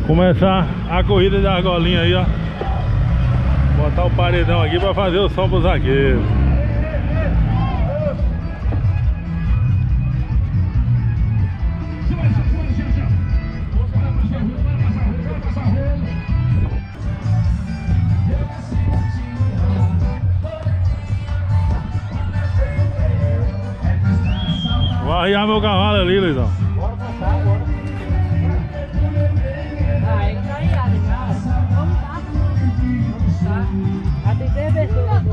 Começar a corrida de argolinha aí, ó. Botar o paredão aqui pra fazer o som pro zagueiro. Vou arriar meu cavalo ali, Luizão. Bora passar, bora. Aí tá aí, vamos tá? Já tem 3 pessoas.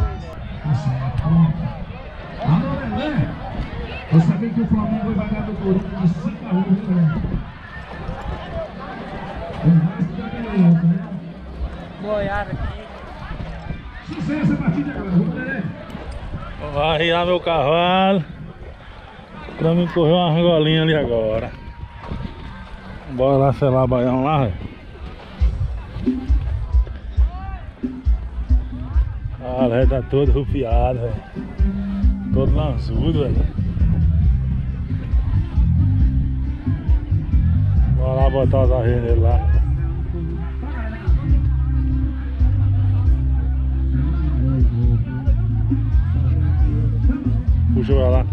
Alô, Lelé. Eu sabia que o Flamengo vai ganhar do Corinthians de 5-1, né? O resto da garota, né? Boiada aqui. Sucesso a partida, galera. Vamos, Lelé. Vou arriar meu cavalo pra mim correr uma argolinha ali agora. Bora lá selar baião lá, velho. Ah, velho, tá todo rufiado, velho. Todo lanzudo, velho. Bora lá botar os arreios nele lá. Puxa pra lá.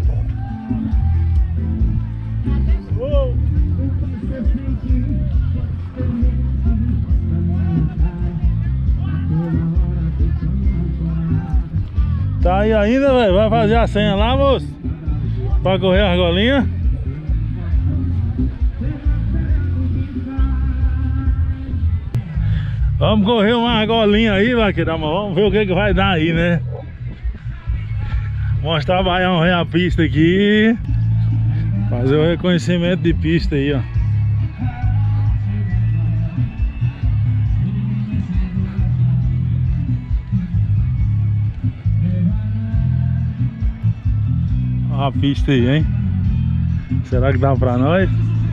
Tá aí ainda, velho? Vai fazer a senha lá, moço? Pra correr a argolinha? Vamos correr uma argolinha aí, vaqueira, mas vamos ver o que vai dar aí, né? Mostrar o baião a pista aqui. Fazer o reconhecimento de pista aí, ó. Olha a pista aí, hein? Será que dá pra nós?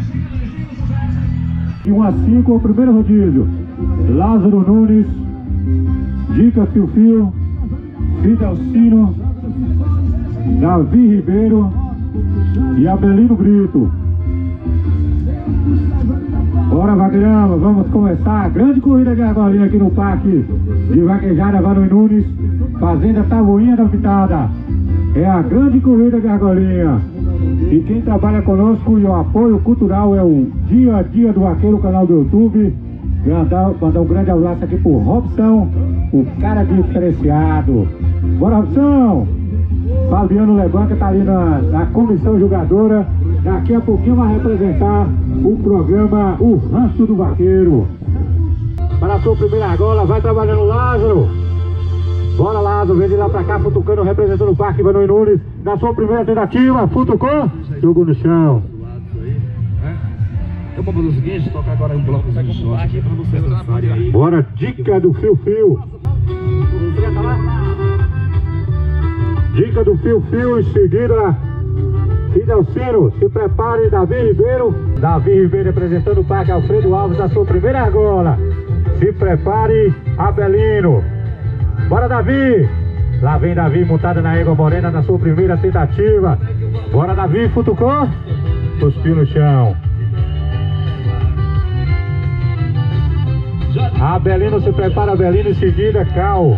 De 1 a 5, o primeiro rodízio. Lázaro Nunes, Dica Fio, Fidelcino, Davi Ribeiro e Abelino Brito. Bora, vaqueirão, vamos começar a grande corrida de argolinha aqui no Parque de Vaquejada Varões Nunes, Fazenda Tabuinha da Pitada. É a grande corrida de argolinha. E quem trabalha conosco e o apoio cultural é o Dia a Dia do Vaqueiro, canal do YouTube. Mandar um grande abraço aqui pro Robson, o cara diferenciado. Bora, Robson! Fabiano Lebanca tá ali na comissão julgadora. Daqui a pouquinho vai representar o programa O Rancho do Vaqueiro. Para a sua primeira argola, vai trabalhando, Lázaro. Bora, Lázaro, vem de lá pra cá, futucando, representando o Parque Varões Nunes. Na sua primeira tentativa, futucou, jogou no chão. Eu vou fazer o seguinte, tocar agora um bloco de som aqui pra você dançarem aí. Bora, dica do Fio. Dica do Fio, em seguida, Fidelcino, se prepare, Davi Ribeiro. Davi Ribeiro representando o Parque Alfredo Alves na sua primeira argola. Se prepare, Abelino. Bora, Davi. Lá vem Davi, montada na égua morena na sua primeira tentativa. Bora, Davi, futucou, cuspiu no chão. Abelino, se prepara, Abelino, em seguida, Cal.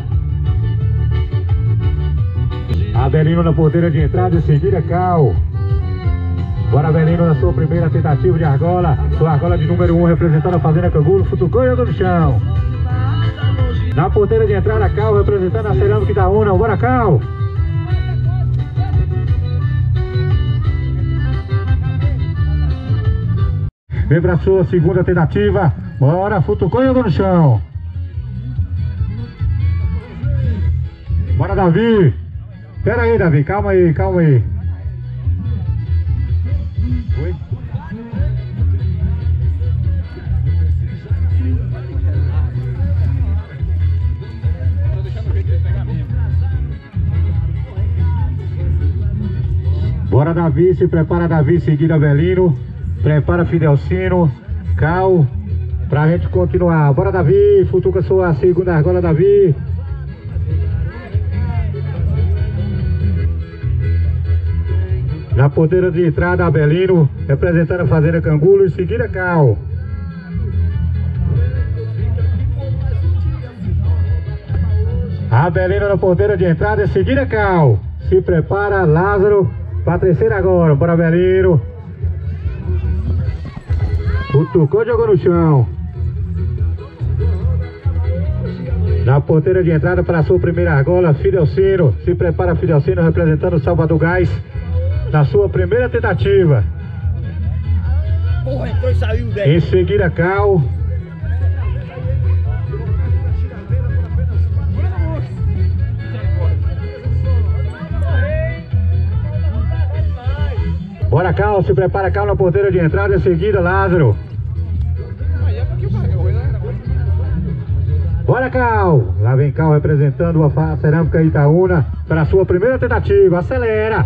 Abelino na porteira de entrada, em seguida, Cal. Bora, Abelino, na sua primeira tentativa de argola. Sua argola de número 1, representando a Fazenda Cangulo, futucou e andou no chão. Na porteira de entrada, Cal, representando a Cerâmica Itaúna. Bora, Cal. Vem pra sua segunda tentativa. Bora, futucou e andou no chão. Bora, Davi. Pera aí, Davi, calma aí. Oi? Bora, Davi, se prepara, Davi, seguida Abelino. Prepara, Fidelcino, Cal, pra gente continuar. Bora, Davi, futuca sua segunda argola, Davi. Na porteira de entrada, Abelino, representando a Fazenda Cangulo, em seguida, Cal. Abelino na porteira de entrada, em seguida Cal. Se prepara Lázaro para a terceira agora. Bora Abelino. Cutucou, jogou no chão. Na porteira de entrada para a sua primeira argola, Fidelcino. Se prepara Fidelcino representando o Salvador Gás na sua primeira tentativa. Porra, entrou e saiu, velho. Em seguida Cal. Bora Cal, se prepara Cal na porteira de entrada, em seguida Lázaro. Bora Cal, lá vem Cal representando a Cerâmica Itaúna para a sua primeira tentativa, acelera.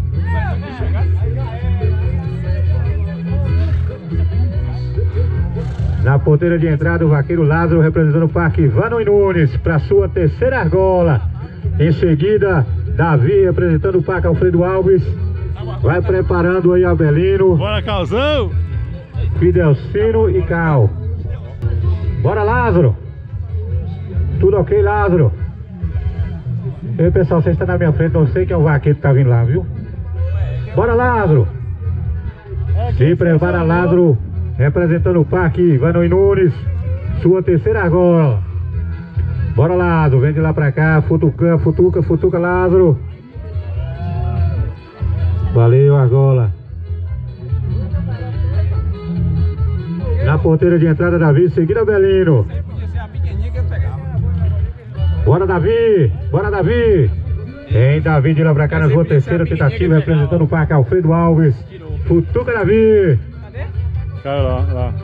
Na porteira de entrada o vaqueiro Lázaro representando o Parque Vano e Nunes para a sua terceira argola. Em seguida Davi representando o Parque Alfredo Alves. Vai preparando aí Abelino. Bora, Calzão! Fidelcino e Cal. Bora Lázaro. Tudo ok, Lázaro? Ei, pessoal, você está na minha frente, não sei quem é o vaqueiro que tá vindo lá, viu? Bora Lázaro. Se prepara Lázaro representando o Parque Vano e Nunes, sua terceira argola. Bora Lázaro, vem de lá pra cá, futuca Lázaro. Valeu, argola. Na porteira de entrada, Davi, seguida Abelino. Bora Davi, bora Davi. Vem Davi de lá pra cá na sua terceira tentativa, representando o Parque Alfredo Alves. Futuca Davi. Cara, lá.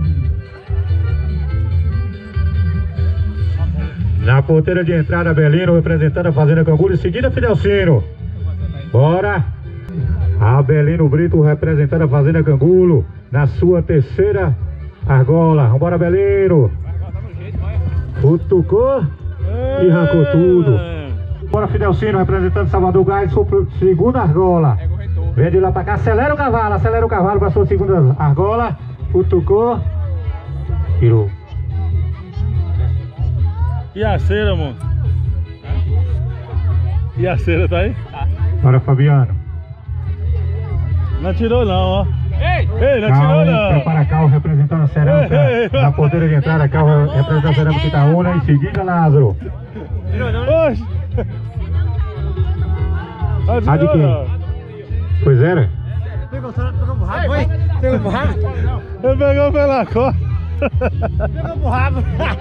Na porteira de entrada, Abelino representando a Fazenda Canguru, em seguida Fidelcino. Bora. Abelino Brito representando a Fazenda Cangulo na sua terceira argola. Vambora Abelino. Futucou e arrancou tudo. Bora Fidelcino representando Salvador Gás, sua segunda argola. Vem de lá pra cá, acelera o cavalo para sua segunda argola. Futucou. Tirou. E a cera, mano? E a cera tá aí? Bora Fabiano. Não tirou não, ó. Ei, não Cal, tirou não. prepara Cal representando a Cerâmica. Ei. Na porteira de entrada, Cal representando a Cerâmica Itaúna. Em seguida, Lázaro. Oxe. Não A de tirou quem? não. Pois era? Pegou pro rabo, foi? Pegou pro rabo? Ele pegou pela costa. Pegou pro rabo.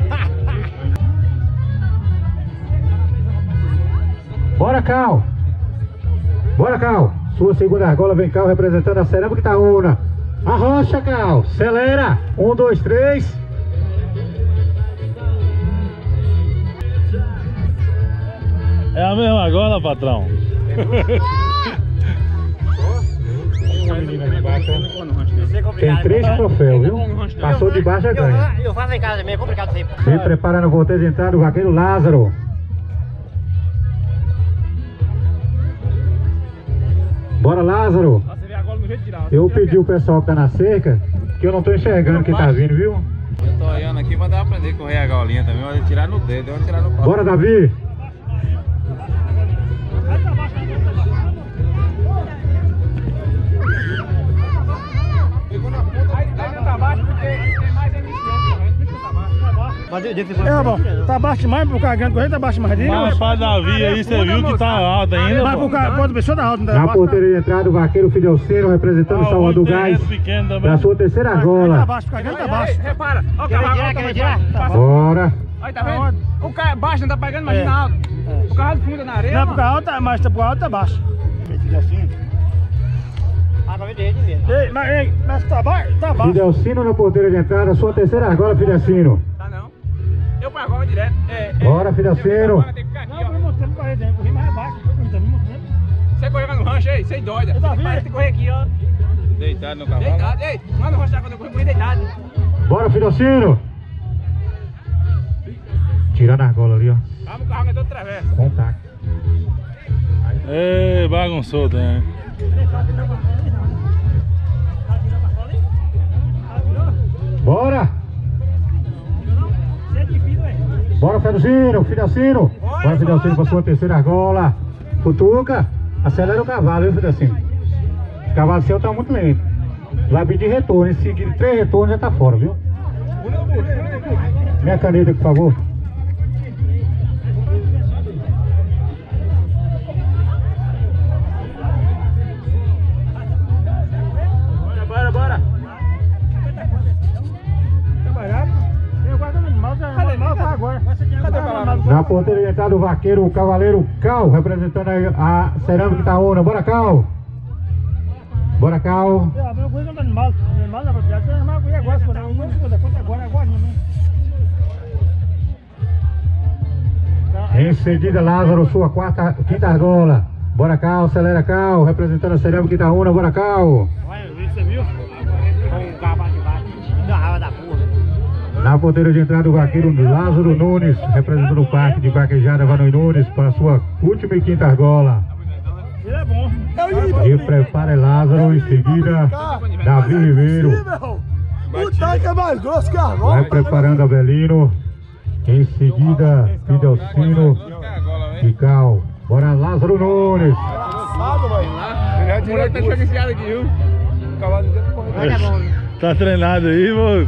Bora Cal. Bora Cal. Sua segunda argola, vem Cal representando a Cerâmica Itaúna. Arrocha Cal, acelera. 1, 2, 3. É a mesma argola, patrão. Tem 3 troféus, viu? Passou de baixo, ganha. Eu faço em casa também, é complicado sempre. Se prepara no volteio de entrada o vaqueiro Lázaro. Bora Lázaro. Eu pedi o pessoal que tá na cerca, que eu não tô enxergando quem tá vindo, viu? Eu tô olhando aqui pra dar pra aprender a correr a galinha também, mas eu tirar no dedo, eu vou tirar no pau. Bora Davi. É, bom, tá baixo demais pro cara grande correr, tá baixo demais dele. Mas pra Davi aí, você viu que tá alto ainda, Mas pô. pro cara, pode pessoa tá alto, não tá Na baixo. porteira de entrada o vaqueiro Fidelcino representando o Salvador Gás pequeno também. pra sua terceira Tá argola. baixo, pro cara grande tá baixo. Repara, ó, Quer tirar? Bora. Aí, tá vendo? O cara é baixo, não tá pegando, imagina alto. O carro funda na areia. Não, pro cara alto, mas pro alto tá baixo. Ei, mas tá baixo? Tá baixo. Fidelcino na porteira de entrada, sua terceira argola, Fidelcino. Tá não. Eu pego agora direto. Bora, Fidelcino. Tem que ficar aqui, Não, eu ó. vou mostrando pra ele, eu corri mais abaixo, eu corri também mostrando. Você correr lá no rancho aí, sem doida. Eu tava vendo. Tem que correr aqui, ó. Deitado no cavalo. Deitado, ei. Lá no rancho, quando eu corri deitado. Bora, Fidelcino. Tirando a argola ali, ó. Vamos, o carro é todo traverso. Contato. Ei, bagunçou, né? Bora. Bora, Fidelcino. Bora, Fidelcino, para sua terceira argola. Futuca, acelera o cavalo, viu, Fidelcino? O cavalo seu tá muito lento. Vai pedir retorno, em seguida 3 retornos já tá fora, viu? Minha caneta, por favor. Bora. Tá barato? Eu guardo no animal, tá agora. Cadê o cavalo? Na ponteira de entrada, o vaqueiro, o cavaleiro Cal, representando a Cerâmica Itaúna. Bora, Cal! Bora, Cal! Eu cuido do animal. O animal na propriedade, o animal eu gosto, não conta agora, Em seguida, Lázaro, sua quinta argola. Bora, Cal, acelera, Cal, representando a Cerâmica Itaúna. Bora, Cal! Você viu? Um cavalo de baixo, da raiva da porra. Na ponteira de entrada, o vaqueiro Lázaro Nunes, representando o parque de vaquejada Vanoi Nunes, para a sua última e quinta argola. Ele é bom. E prepara Lázaro, em seguida, Davi Ribeiro. O tanque é mais grosso que a argola. Vai preparando Abelino. Em seguida, Fidelcino e Cal. Bora, Lázaro Nunes. O moleque tá diferenciado aqui, viu? O cavalo dele correu. Tá treinado aí, mano?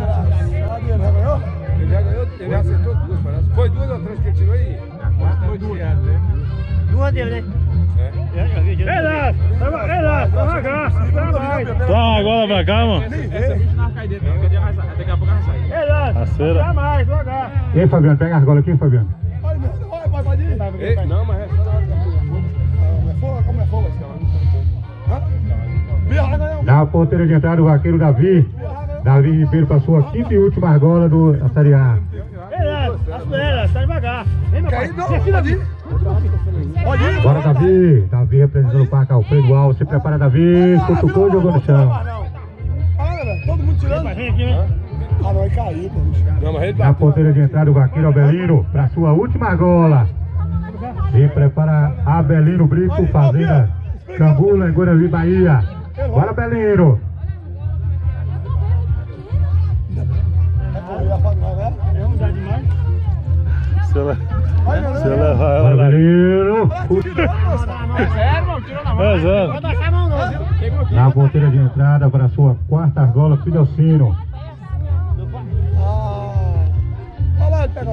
Ele já acertou 2, parece. Foi 2 ou 3 que ele tirou aí? Foi 2, né? 2 dele, né? Ei, Lázaro, toma graça, Toma agora pra cá, mano. Não cai dentro, daqui a pouco vai sair. Ei, Lázaro, Aceira. dá mais, devagar. E aí, Fabiano, pega a argola aqui, Fabiano. Pode ir. Não, mas é só na hora da fogo. Como é fogo esse cavalo? Na ponteira de entrada, o vaqueiro Davi Ribeiro para a sua quinta e última argola da Série A. Ei, Lázaro, acelera, tá devagar. Vem, meu pai. Pode ir. Bora, Davi representando o parque Alfredo Alves. Se prepara, Davi. Cutucou e jogou no chão. Todo mundo tirando. Vem aqui, né? Ah, não, vai cair, pô. Não, mas ele Na ponteira de entrada, o vaqueiro Abelino para a sua última argola. E prepara Abelino Brito, Fazenda Cambula, em Guarani, Bahia. Bora, Abelino. Vamos dar demais. Se levar Bora, ela lá. Abelino. Sério, mano? Tirou na mão. É, Zé. Vou deixar a mão não, viu? Na ponteira de entrada, para a sua quarta argola, Fidelcino. Olha lá, ele pegou.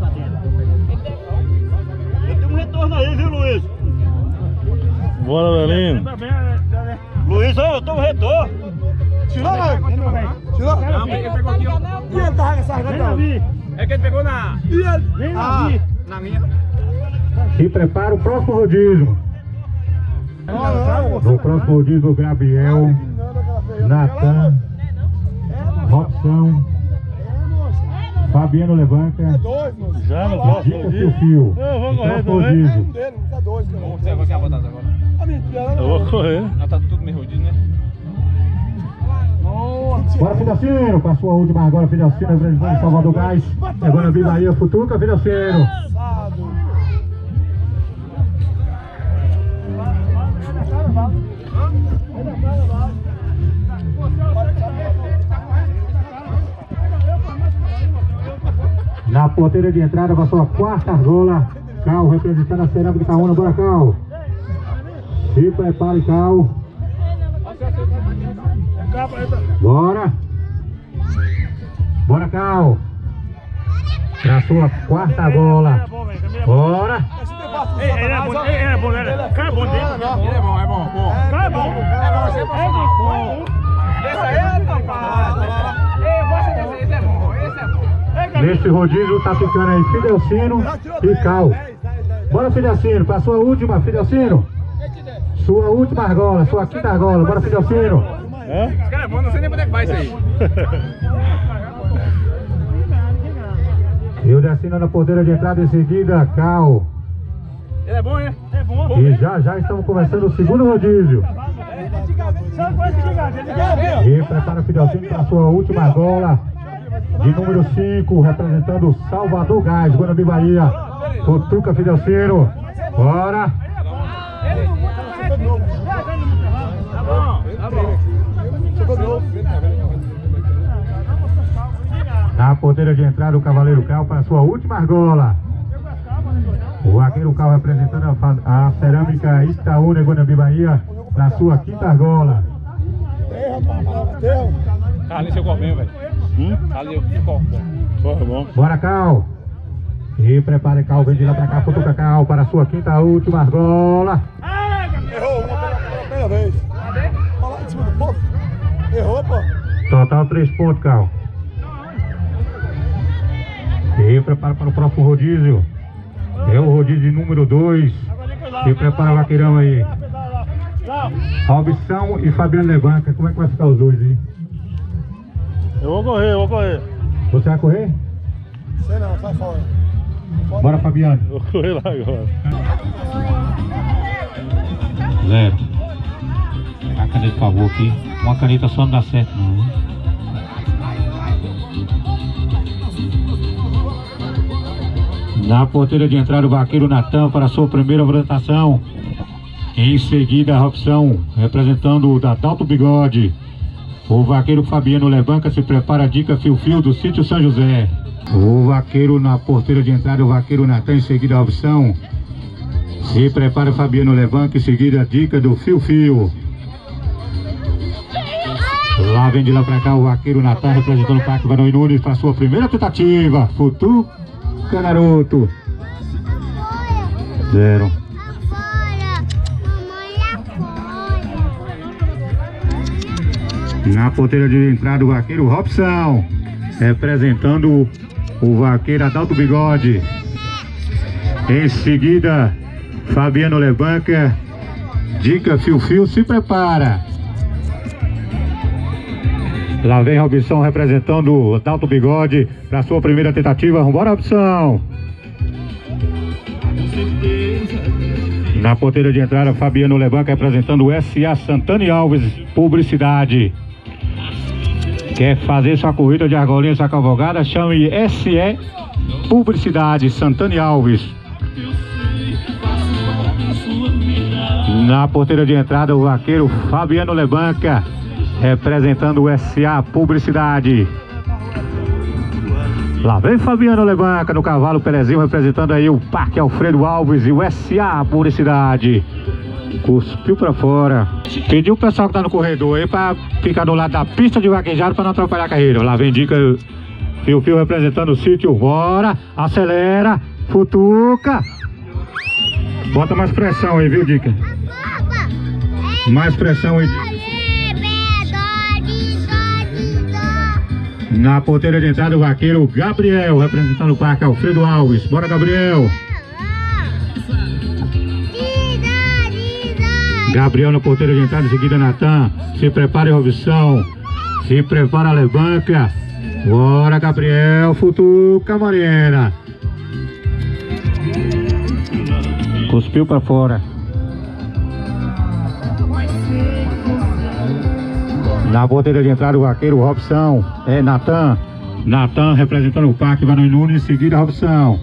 Eu tenho um retorno aí, viu, Luiz? Bora, Belino. Tá bem, né? Luiz, eu tô um retorno. Tirou, né? Tirou? Não, ele pegou aqui, ó. E ele tava com essa Vem, argola? Davi. É que ele pegou na... E ele? Vem, Davi. na minha. Se prepara o próximo rodízio. No próximo rodízio, o Gabriel, Natan, Robson, Fabiano levanta. Dois, moço. Já no próximo Dica dia. seu fio. Eu vou No correr próximo também. rodízio. Um dele, tá dois, cara. Você quer botar agora? A mentira, Eu vou correr. Não, tá tudo meio rodízio, né? Bora, Fidelcino, com a sua última agora, Fidelcino, representando Salvador Gás. Chegou na Bahia, Futuca, Fidelcino. Na ponteira de entrada, com a sua quarta argola, Cal, representando a Cerâmica Itaúna. Bora, Cal. Se prepare, Cal. Bora. Bora, Cal. Pra sua quarta argola. Bora. Ele é bom, né? O cara é bom dele. Ele é bom, é bom. O cara é bom. Você é bom. Esse aí é tapado. Eu gosto desse, esse é bom, esse é bom. Nesse rodízio tá ficando aí Fidelcino e Cal. Bora, Fidelcino, pra sua última, Fidelcino. Sua última argola, sua quinta argola. Bora, Fidelcino. Esse cara é bom, não sei nem pra onde é que vai isso aí. E o Decino na ponteira de entrada em seguida, Cal. Ele é bom, hein? É bom. E já estamos começando o segundo rodízio. E prepara o Fidelcino para a sua última argola. De número 5, representando Salvador Gás, Guarani, Bahia. Futuca, Fidelcino. Bora. Tá bom. Na ponteira de entrada, o Cavaleiro Cal para a sua última argola. O vaqueiro Cal representando a cerâmica Itaúna, Guanambi, Bahia, na sua quinta argola. Ali seu copinho, velho. Ali o copo. Porra, bom. Bora, Cal. E prepare, Cal, vem de lá pra cá, futuca, Cal, para a sua quinta última argola. Errou uma pela primeira vez. Olha lá em cima do povo. Errou, pô. Total 3 pontos, Cal. E prepara para o próximo rodízio. É o rodízio número 2. E prepara o vaqueirão aí. Robson e Fabiano Levanca. Como é que vai ficar os dois aí? Eu vou correr. Você vai correr? Sei não, sai fora. Bora, Fabiano. Eu vou correr lá agora. Zero. A caneta por favor aqui. Uma caneta só não dá certo não, hein? Na porteira de entrada o vaqueiro Natan para a sua primeira apresentação. Em seguida a opção representando o Dadalto Bigode. O vaqueiro Fabiano Levanca se prepara a dica fio-fio do sítio São José. O vaqueiro na porteira de entrada, o vaqueiro Natan, em seguida a opção. Se prepara Fabiano Levanca, em seguida a dica do fio-fio. Lá vem de lá pra cá o vaqueiro Natan representando o Parque Varão Nunes para sua primeira tentativa. Futuca, garoto. Zero. Na porteira de entrada o vaqueiro Robson, representando o vaqueiro Adalto Bigode. Em seguida, Fabiano Levanca, dica fio-fio, se prepara. Lá vem Robson representando o Adalto Bigode para sua primeira tentativa. Vambora, Robson. Na porteira de entrada, Fabiano Levanca representando o SA Santana e Alves Publicidade. Quer fazer sua corrida de argolinha, sua cavalgada? Chame SE Publicidade, Santana e Alves. Na porteira de entrada, o vaqueiro Fabiano Levanca, representando o SA Publicidade. Lá vem Fabiano Levanca no cavalo Pelezinho, representando aí o Parque Alfredo Alves e o SA Publicidade. Cuspiu pra fora. Pediu o pessoal que tá no corredor aí pra ficar do lado da pista de vaquejado pra não atrapalhar a carreira. Lá vem dica fio-fio representando o sítio. Bora, acelera, futuca. Bota mais pressão aí, viu, Dica? Mais pressão aí. Na porteira de entrada o vaqueiro Gabriel, representando o Parque Alfredo Alves. Bora, Gabriel. Gabriel na porteira de entrada, em seguida Natan. Se prepare, Robson. Se prepara, Levanca. Bora, Gabriel. Futuca, Mariana. Cuspiu pra fora. Na porteira de entrada o vaqueiro Robson. É Natan. Natan representando o Parque Varão Nunes, em seguida Robson.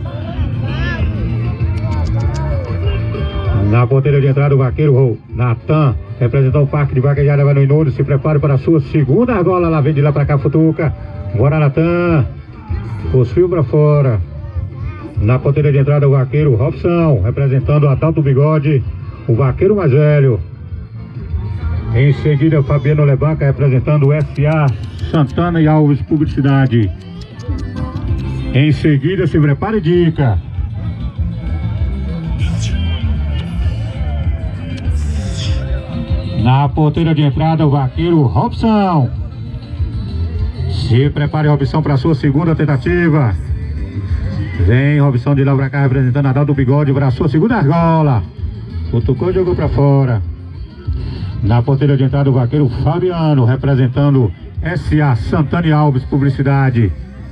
Na porteira de entrada o vaqueiro Natan, representando o Parque de Vaquejada Varão Nunes, se prepare para a sua segunda argola. Lá vem de lá pra cá, futuca. Bora, Natan. Cuspiu pra fora. Na porteira de entrada o vaqueiro Robson, representando o Adalto Bigode, o vaqueiro mais velho. Em seguida Fabiano Levanca, representando o SA Santana e Alves Publicidade. Em seguida se prepare, dica. Na porteira de entrada o vaqueiro Robson. Se prepare, Robson, para a sua segunda tentativa. Vem Robson de lá pra cá, representando Adalto Bigode para a sua segunda argola. Cutucou e jogou para fora. Na porteira de entrada o vaqueiro Fabiano, representando SA Santana e Alves Publicidade.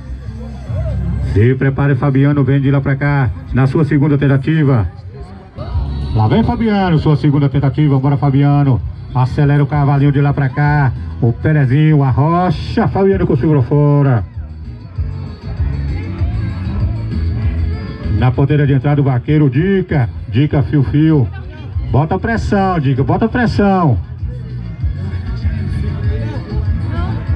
Se prepare, Fabiano, vem de lá pra cá, na sua segunda tentativa. Lá vem Fabiano, sua segunda tentativa. Bora, Fabiano. Acelera o cavalinho de lá pra cá. O Pelezinho, a rocha. Fabiano conseguiu fora. Na porteira de entrada o vaqueiro Dica. Dica fio-fio. Bota pressão, Dica, bota pressão.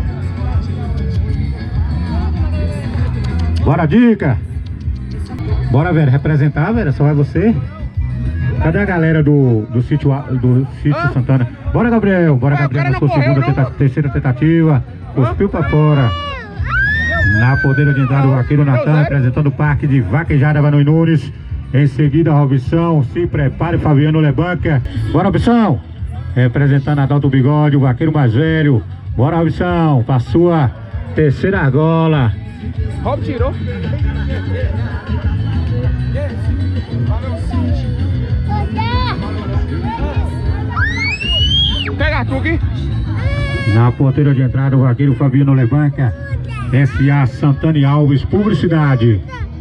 Bora, Dica. Bora, Vera, representar, Vera? Só vai você? Cadê a galera do sítio Santana? Bora, Gabriel! Bora, Gabriel, na sua terceira tentativa. Cuspiu pra fora. Na podeira de entrada, o vaqueiro Natan, representando o parque de Vaquejada Vanoi Nunes. Em seguida, Robson, se prepare, Fabiano Lebanca. Bora, Robson! Representando Adalto Bigode, o vaqueiro mais velho. Bora, Robson, pra sua terceira argola. Rob tirou. Pega tu aqui. Na porteira de entrada, o vaqueiro Fabiano Lebanca. SA Santana e Alves, publicidade.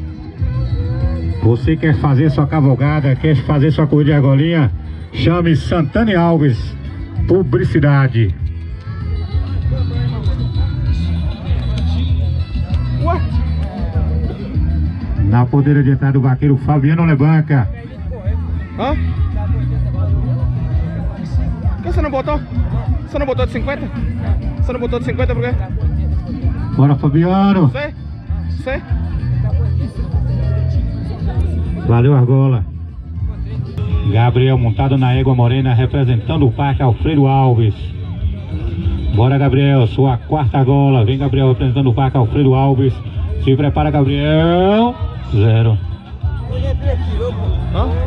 Você quer fazer sua cavalgada, quer fazer sua corrida de argolinha? Chame Santana e Alves, publicidade. Na podeira de entrada do vaqueiro Fabiano Lebanca. Hã? Por que você não botou? Você não botou de 50? Você não botou de 50 por quê? Bora, Fabiano. Você? Valeu, argola. Gabriel montado na égua morena, representando o parque Alfredo Alves. Bora, Gabriel, sua quarta argola. Vem, Gabriel, representando o parque Alfredo Alves. Se prepara, Gabriel. 0. Hã?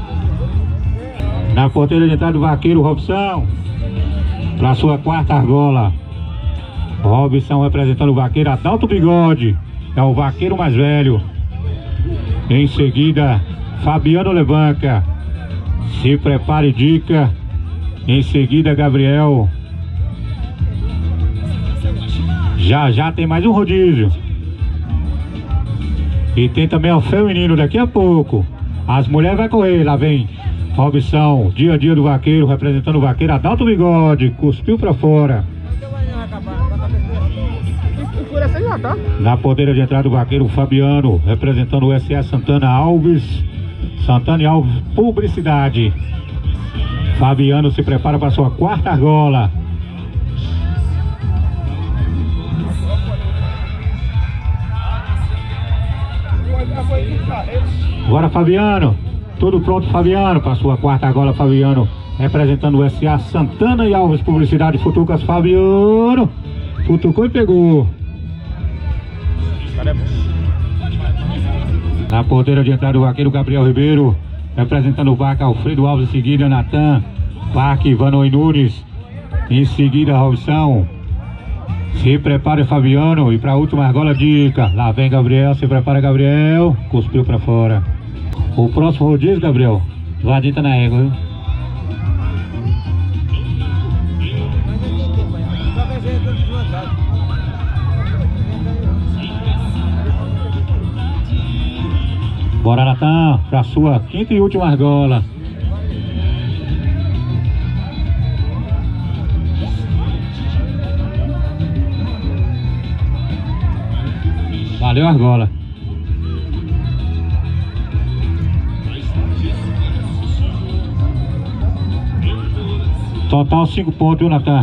Na porteira de entrada do vaqueiro Robson, para sua quarta argola. Robson representando o vaqueiro Adalto Bigode. É o vaqueiro mais velho. Em seguida, Fabiano Lebanca. Se prepare, dica. Em seguida, Gabriel. Já tem mais um rodízio. E tem também o feminino daqui a pouco. As mulheres vão correr, lá vem Robson, dia a dia do vaqueiro, representando o vaqueiro Adalto Bigode. Cuspiu pra fora. Na podeira de entrada do vaqueiro Fabiano, representando o SA Santana Alves. Santana e Alves, publicidade. Fabiano se prepara para sua quarta argola. Agora, Fabiano. Tudo pronto, Fabiano, para sua quarta argola, Fabiano. Representando o SA Santana e Alves, publicidade. Futucas, Fabiano. Futucou e pegou. Na porteira de entrada do vaqueiro Gabriel Ribeiro, representando o parque Alfredo Alves. Em seguida, Natan, parque Vanoi Nunes. Em seguida, Robson. Se prepare, Fabiano. E para a última argola, dica. Lá vem Gabriel, se prepara, Gabriel. Cuspiu para fora. O próximo rodízio, Gabriel, vadita na égua, viu? Bora, Natan, para sua quinta e última argola. Valeu, argola. Total 5 pontos, viu, Natan?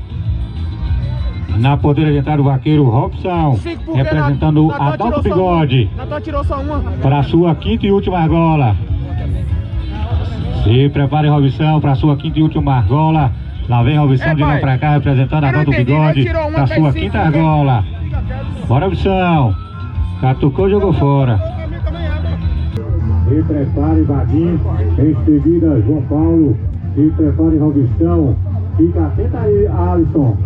Na podeira de entrada do vaqueiro Robson, representando Adalto Bigode. Natan tirou só uma. Para sua quinta e última argola. Se prepare, Robson, para sua quinta e última argola. Lá vem Robson de lá para cá, representando Adalto Bigode. Para sua quinta argola. Bora, Robson. Catucou, jogou fora. Se prepare, Vadinho. Em seguida, João Paulo. Se prepare, Robson. Fica atento aí, Alisson.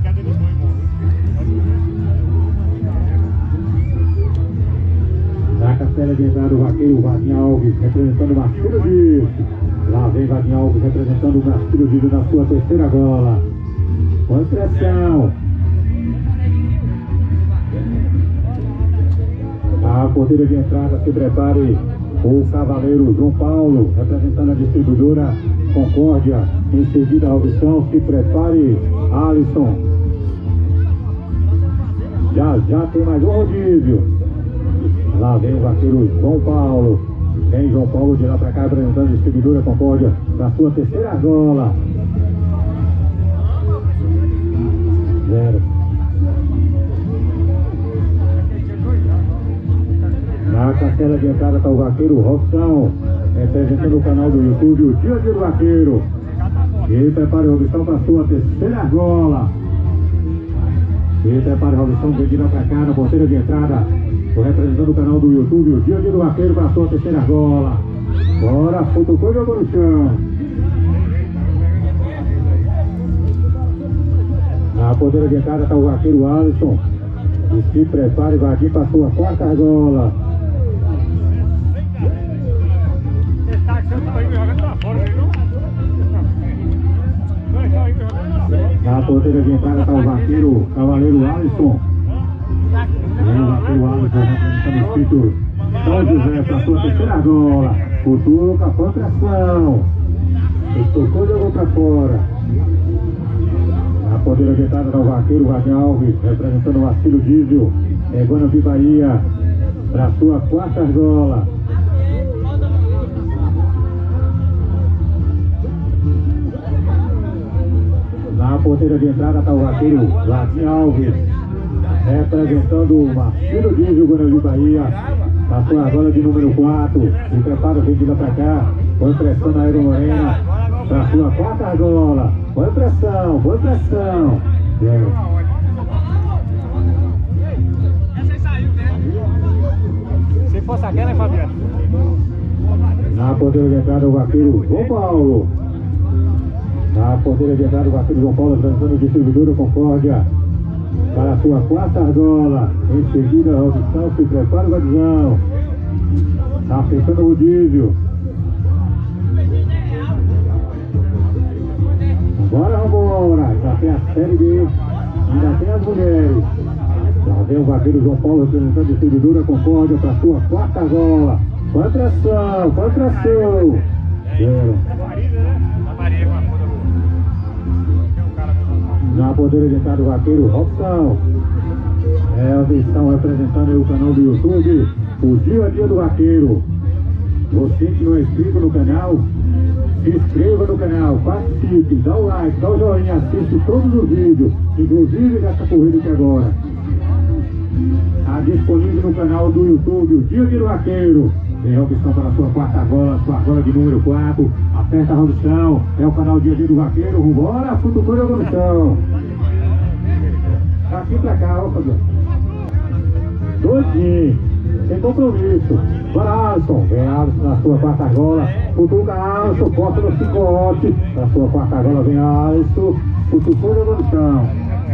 Na castela de entrada, o vaqueiro Vadinho Alves, representando o Marcelo Dias. Lá vem Vadinho Alves, representando o Marcelo Dias na sua terceira gola. Com pressão. Na porteira de entrada, se prepare o cavaleiro João Paulo, representando a distribuidora Concórdia. Em seguida, Robson, se prepare, Alisson. Já tem mais um rodízio. Lá vem o vaqueiro João Paulo. Vem João Paulo de lá pra cá, representando a distribuidora Concórdia na sua terceira argola. 0. Na cartela de entrada está o vaqueiro Robson, representando o canal do YouTube, o Dia a Dia do Vaqueiro. E prepare o Robson para a sua terceira argola. E prepare o Robson, vem de lá para cá na porteira de entrada. Estou representando o canal do YouTube, o Dia a Dia do Vaqueiro para a sua terceira argola. Bora, futucou e jogou no chão. Na porteira de entrada está o vaqueiro Alisson. E se prepare, vai aqui para a sua quarta argola. Na porteira de entrada está o vaqueiro Cavaleiro Alisson. E o vaqueiro Alisson representando o espírito São José para a sua terceira argola. Futuca, foi pressão. Estocou e jogou para fora. Na porteira de entrada está o vaqueiro Wagner Alves, representando o Vacilo Diesel, Guanabi Bahia, para a sua quarta argola. Na porteira de entrada está o vaqueiro Wagner Alves, representando o Vacilo Diesel, Guanabi Bahia, para a sua argola de número 4. Se prepara, vem de lá para cá, põe pressão na Aero Morena, para a sua quarta argola. Põe pressão, põe pressão. Essa aí saiu, né? Se fosse aquela, hein, Fabiano? Na porteira de entrada o vaqueiro João Paulo. Na porteira de entrada o vaqueiro João Paulo, transando o distribuidor Concórdia para a sua quarta argola. Em seguida a Robson, se prepara o Vadizão. Está fechando o diesel. Bora, vambora, já tem a Série B, ainda tem as mulheres. Já vem o vaqueiro João Paulo representando a distribuidora Concórdia para a sua quarta argola. Põe pressão, põe pressão. Na porteira de entrada do vaqueiro Robson. Eles estão representando aí o canal do YouTube, o Dia a Dia do Vaqueiro. Você que não é inscrito no canal, se inscreva no canal, participe, dá o like, dá o joinha, assiste todos os vídeos, inclusive dessa corrida aqui agora. Está disponível no canal do YouTube, o Dia a Dia do Vaqueiro. Tem Robson para a sua quarta argola, sua argola de número 4. Aperta a Robson, é o canal Dia a Dia do Vaqueiro. Vambora, futucou e jogou no chão. Daqui pra cá, ó, Fabiano. Doidinho, sem compromisso. Bora, Alisson. Vem Alisson na sua quarta argola. Futuca Alisson, corta no cicote. Na sua quarta argola vem Alisson. Futucou e jogou no chão.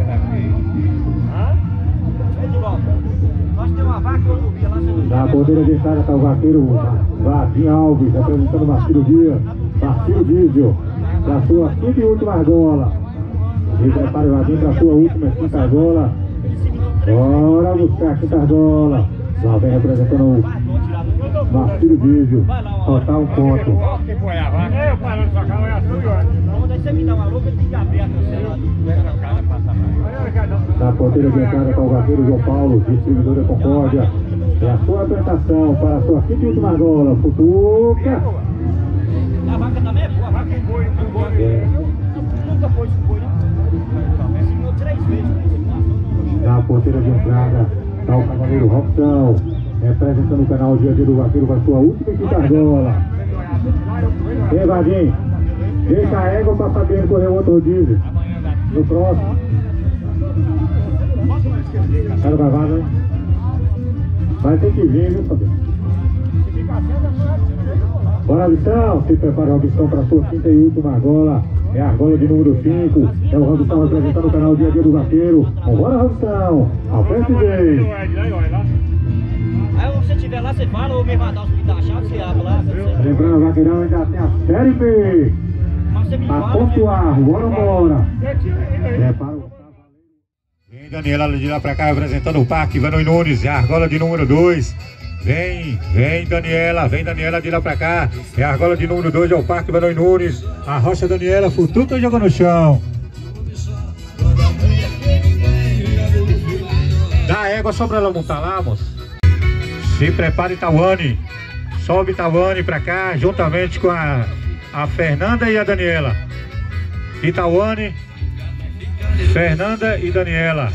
Na porteira de entrada está o vaqueiro Vadim Alves, representando o Vacilo Diesel, para a sua quinta e última argola. E prepare o Vadim para a sua última e quinta argola. Bora buscar a quinta argola. Lá vem representando o Vacilo Diesel. Faltar um ponto. Na porteira de entrada está o vaqueiro João Paulo, distribuidor da Concórdia. É a sua apresentação para a sua quinta e última argola. Futuca. A vaca também é boa, a vaca com boi, nunca foi com boi, não. Ensinou 3 vezes. Na porteira de entrada está o cavaleiro Robson, representando o canal Dia a Dia do Vaqueiro para a sua última e quinta argola. Ei, Vadinho, deixa a égua para Fabiano correr o outro diesel. No próximo. Quero gravado, hein? Vai ter que vir, viu, Fabiano? Bora, Robson, se prepara, Robson, para a sua quinta e última argola. É a argola de número 5. É o Robson representando o canal Dia a Dia do Vaqueiro. Bora, Robson, aperta e vem. Aí você estiver lá, você fala, ou mesmo mandar os vídeos da chave, você abre lá. Lembrando, o Vaqueirão ainda tem a Série B. Para pontuar, bora. Prepara o... Vem Daniela de lá pra cá representando o Parque Vanoi Nunes, é a argola de número 2. Vem Daniela de lá pra cá. É a argola de número 2, é o Parque Vanoi Nunes. A Rocha Daniela, futuca e joga no chão. Dá égua só pra ela montar lá, moço. Se prepara, Itawane. Sobe Itawane pra cá, juntamente com a Fernanda e a Daniela. Itawane, Fernanda e Daniela.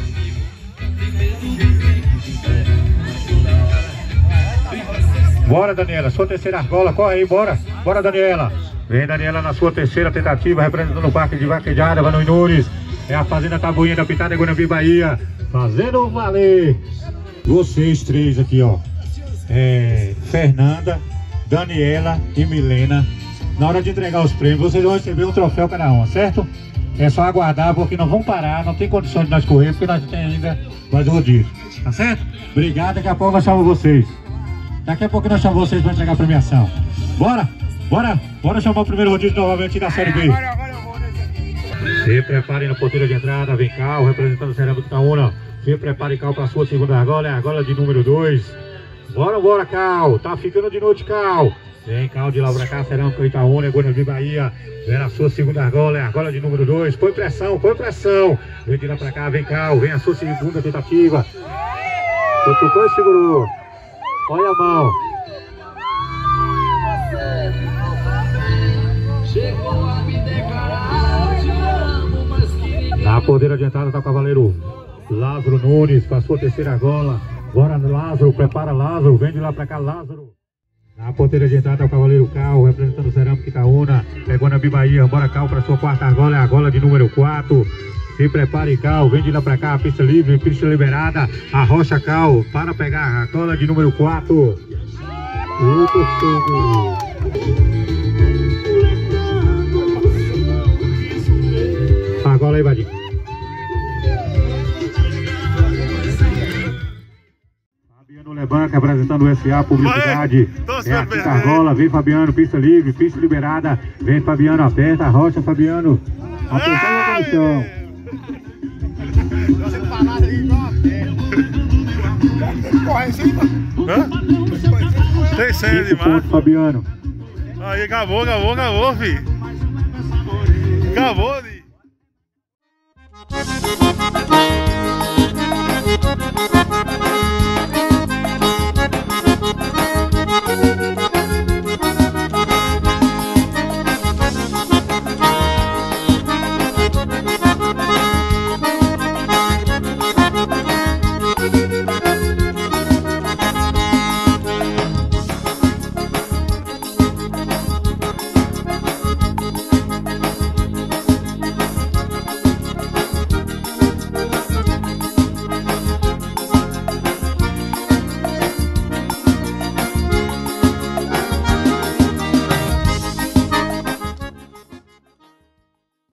Bora, Daniela, sua terceira argola, corre aí, bora. Bora, Daniela. Vem, Daniela, na sua terceira tentativa, representando o Parque de Vaquejada, Vanoi Nunes. É a Fazenda Tabuinha da Pitada, Guanambi, Bahia. Fazendo valer. Vocês três aqui, ó. Fernanda, Daniela e Milena. Na hora de entregar os prêmios, vocês vão receber um troféu cada uma, certo? É só aguardar, porque nós vamos parar, não tem condições de nós correr, porque nós temos ainda mais rodízio. Tá certo? Obrigado, daqui a pouco nós chamamos vocês. Daqui a pouco nós chamamos vocês para entregar a premiação. Bora? Bora? Bora chamar o primeiro rodízio novamente da Série B. Se preparem na porteira de entrada, vem Cal, representando o Cerâmica Itaúna. Se prepare, Cal, para a sua segunda argola, é a argola de número 2. Bora, bora, Cal, tá ficando de noite, Cal. Vem, Cal, de lá pra cá, Cerâmica Itaúna, Guanambi, Bahia. Vem na sua segunda argola, é a argola de número 2. Põe pressão, põe pressão. Vem de lá pra cá, vem, Cal, vem a sua segunda tentativa. Tocou e segurou. Olha a mão. Na porteira de entrada tá o cavaleiro Lázaro Nunes com a sua terceira argola. Bora, Lázaro, prepara, Lázaro, vem de lá pra cá, Lázaro. Na porteira de entrada tá o cavaleiro Cal, representando o Cerâmica Itaúna, Guanambi, Bahia. Bora, Cal, para sua quarta argola, é a argola de número 4. Se prepare, Cal, vem de lá pra cá, pista livre, pista liberada. Arrocha, Cal, para pegar a argola de número 4. Argola aí, Vadinho. Fabiano Lebanca, representando o SA Publicidade. É a quinta argola, vem Fabiano, pista livre, pista liberada. Vem Fabiano, aperta, arrocha, Fabiano. Apertando a condição. Corre em cima. Hã? Tem sério demais. Fabiano. Aí, acabou, filho. Acabou,